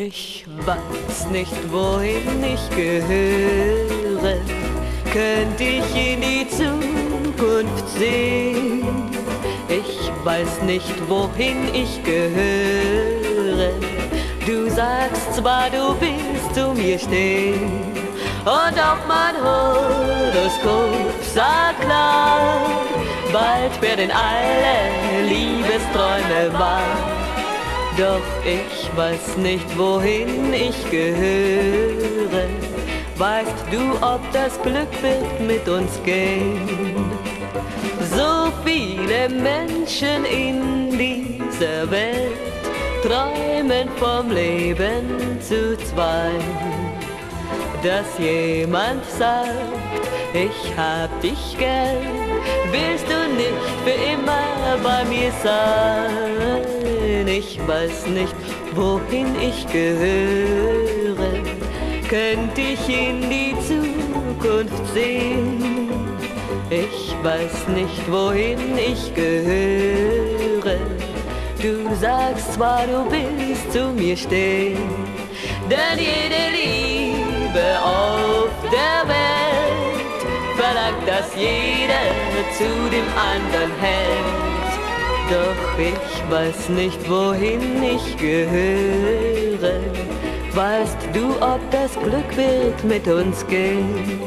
Ich weiß nicht, wohin ich gehöre. Könnte ich in die Zukunft sehen? Ich weiß nicht, wohin ich gehöre. Du sagst zwar, du willst zu mir stehen, und auch mein Horoskop sagt klar, bald werden alle Liebesträume wahr. Doch ich weiß nicht, wohin ich gehöre. Weißt du, ob das Glück wird mit uns gehen? So viele Menschen in dieser Welt träumen vom Leben zu zweit. Dass jemand sagt, ich hab dich gern, willst du nicht für immer bei mir sein? Ich weiß nicht, wohin ich gehöre. Könnte ich in die Zukunft sehen? Ich weiß nicht, wohin ich gehöre. Du sagst zwar, du willst zu mir stehen, denn jede Liebe auf der Welt verlangt, dass jeder zu dem anderen hält. Doch ich weiß nicht, wohin ich gehöre. Weißt du, ob das Glück wird mit uns gehen?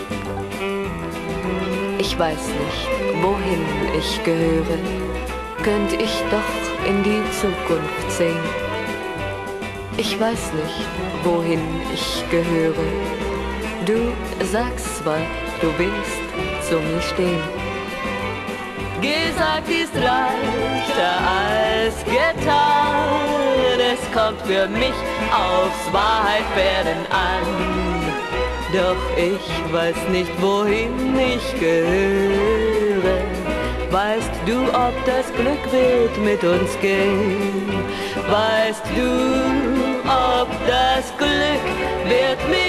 Ich weiß nicht, wohin ich gehöre. Könnte ich doch in die Zukunft sehen? Ich weiß nicht, wohin ich gehöre. Du sagst zwar, du willst zu mir stehen. Gesagt ist leichter als getan. Es kommt für mich aufs Wahrheitwerden an. Doch ich weiß nicht, wohin ich gehöre. Weißt du, ob das Glück wird mit uns gehen? Weißt du, ob das Glück wird mit